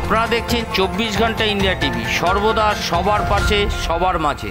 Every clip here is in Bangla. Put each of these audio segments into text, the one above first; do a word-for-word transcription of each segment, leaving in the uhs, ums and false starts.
আপনারা দেখছেন চব্বিশ ঘন্টা ইন্ডিয়া টিভি, সর্বদা সবার পাশে সবার মাঝে।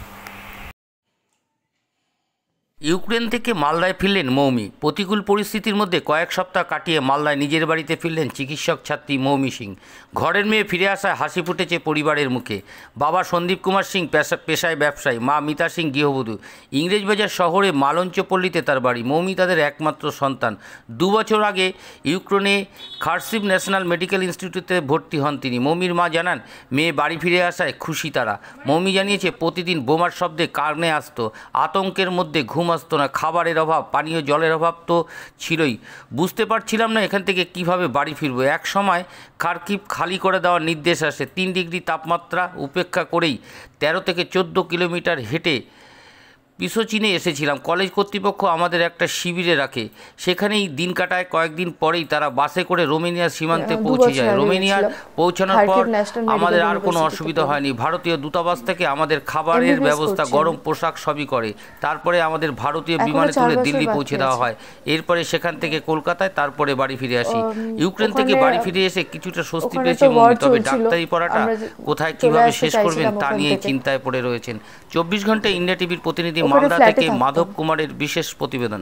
ইউক্রেন থেকে মালদায় ফিরলেন মৌমি। প্রতিকূল পরিস্থিতির মধ্যে কয়েক সপ্তাহ কাটিয়ে মালদায় নিজের বাড়িতে ফিরলেন চিকিৎসক ছাত্রী মৌমি সিং। ঘরের মেয়ে ফিরে আসায় হাসি ফুটেছে পরিবারের মুখে। বাবা সন্দীপ কুমার সিং পেশায় ব্যবসায়ী, মা মিতা সিং গৃহবধূ। ইংরেজবাজার শহরে মালঞ্চপল্লীতে তার বাড়ি। মৌমি তাদের একমাত্র সন্তান। দু বছর আগে ইউক্রেনে খার্সিভ ন্যাশনাল মেডিকেল ইনস্টিটিউটে ভর্তি হন তিনি। মৌমির মা জানান, মেয়ে বাড়ি ফিরে আসায় খুশি তারা। মৌমি জানিয়েছে, প্রতিদিন বোমার শব্দে কানে আসতো, আতঙ্কের মধ্যে ঘুম আসতো না, খাবারের অভাব, পানীয় জলের অভাব তো ছিলই। বুঝতে পারছিলাম না এখান থেকে কিভাবে বাড়ি ফিরবো। এক সময় খার্কিভ খালি করে দেওয়ার নির্দেশ আসে। তিন ডিগ্রি তাপমাত্রা উপেক্ষা করেই তেরো থেকে চোদ্দো কিলোমিটার হেঁটে পিসোচিনে এসেছিলাম। কলেজ কর্তৃপক্ষ আমাদের একটা শিবিরে রাখে, সেখানেই দিন কাটায়। কয়েকদিন পরেই তারা বাসে করে রোমেনিয়ার সীমান্তে পৌঁছে যায়। রোমেনিয়ার পৌঁছানোর পর আমাদের আর কোনো অসুবিধা হয়নি। ভারতীয় দূতাবাস থেকে আমাদের খাবারের ব্যবস্থা, গরম পোশাক সবই করে। তারপরে আমাদের ভারতীয় বিমানে তুলে দিল্লি পৌঁছে দেওয়া হয়। এরপরে সেখান থেকে কলকাতায়, তারপরে বাড়ি ফিরে আসি। ইউক্রেন থেকে বাড়ি ফিরে এসে কিছুটা স্বস্তি পেয়েছি মৌমি। তবে ডাক্তারি পড়াটা কোথায় কিভাবে শেষ করবেন তা নিয়েই চিন্তায় পড়ে রয়েছেন। চব্বিশ ঘন্টা ইন্ডিয়া টিভির প্রতিনিধি মালদা থেকে মাধব কুমারের বিশেষ প্রতিবেদন।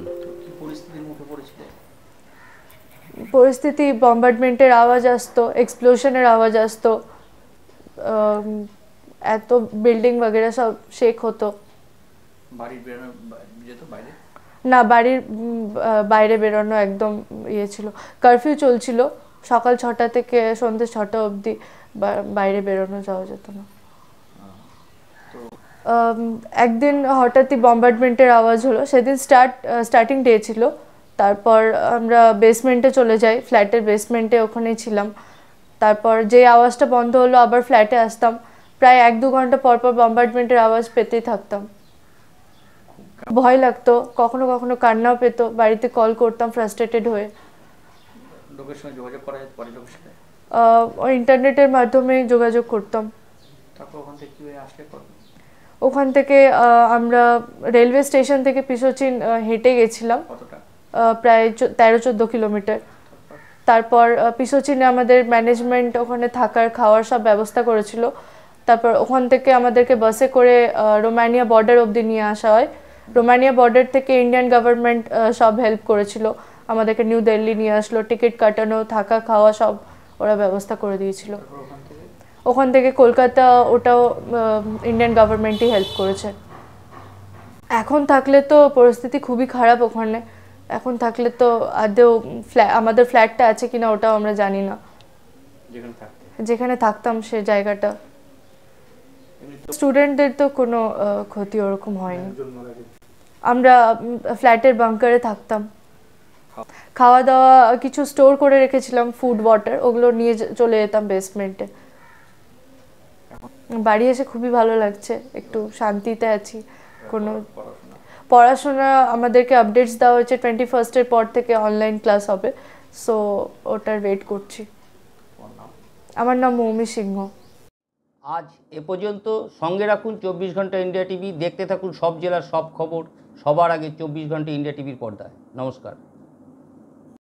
পরিস্থিতি বম্বার্ডমেন্টের আওয়াজ আসতো, এক্সপ্লোশনের আওয়াজ আসতো, এত বিল্ডিং वगैरह সব শেক হতো। না, বাড়ির বাইরে বেরোনো একদম ইয়ে ছিল। কারফিউ চলছিল সকাল ছটা থেকে সন্ধ্যে ছটা অবধি, বাইরে বেরোনো যাওয়া যেত না। একদিন হঠাৎই বম্বার্ডমেন্টের আওয়াজ হলো। সেদিন স্টার্ট স্টার্টিং ডে ছিল। তারপর আমরা বেসমেন্টে চলে যাই, ফ্ল্যাটের বেসমেন্টে, ওখানেই ছিলাম। তারপর যে আওয়াজটা বন্ধ হলো আবার ফ্ল্যাটে আসতাম। প্রায় এক দু ঘন্টা পর পর বম্বার্ডমেন্টের আওয়াজ পেতেই থাকতাম। ভয় লাগতো, কখনো কখনো কান্নাও পেতো। বাড়িতে কল করতাম ফ্রাস্ট্রেটেড হয়ে। ইন্টারনেটের মাধ্যমে যোগাযোগ করতাম। ওখান থেকে আমরা রেলওয়ে স্টেশন থেকে পিসোচিন হেঁটে গেছিলাম, প্রায় তেরো চোদ্দো কিলোমিটার। তারপর পিসোচিনে আমাদের ম্যানেজমেন্ট ওখানে থাকার খাওয়ার সব ব্যবস্থা করেছিল। তারপর ওখান থেকে আমাদেরকে বাসে করে রোমানিয়া বর্ডার অবধি নিয়ে আসা হয়। রোমানিয়া বর্ডার থেকে ইন্ডিয়ান গভর্নমেন্ট সব হেল্প করেছিল, আমাদেরকে নিউ দিল্লি নিয়ে আসলো। টিকিট কাটানো, থাকা খাওয়া সব ওরা ব্যবস্থা করে দিয়েছিল। ওখান থেকে কলকাতা, ওটাও ইন্ডিয়ান গভর্নমেন্টই হেল্প করেছে। এখন থাকলে তো পরিস্থিতি খুবই খারাপ ওখানে। এখন থাকলে তো আদৌ আমাদের ফ্ল্যাটটা আছে কিনা ওটাও আমরা জানি না। যেখানে থাকতাম সে জায়গাটা, স্টুডেন্টদের তো কোনো ক্ষতি ওরকম হয়নি। আমরা ফ্ল্যাটের বাঙ্কারে থাকতাম। খাওয়া দাওয়া কিছু স্টোর করে রেখেছিলাম, ফুড ওয়াটার, ওগুলো নিয়ে চলে যেতাম বেসমেন্টে। বাড়ি এসে খুবই ভালো লাগছে, একটু শান্তিতে আছি। কোনো পড়াশোনা আমাদেরকে আপডেটস দেওয়া হয়েছে, টোয়েন্টি ফার্স্টের পর থেকে অনলাইন ক্লাস হবে, সো ওটার ওয়েট করছি। আমার নাম মৌমি সিংহ। আজ এ পর্যন্ত। সঙ্গে রাখুন চব্বিশ ঘন্টা ইন্ডিয়া টিভি। দেখতে থাকুন সব জেলার সব খবর সবার আগে চব্বিশ ঘন্টা ইন্ডিয়া টিভির পর্দায়। নমস্কার।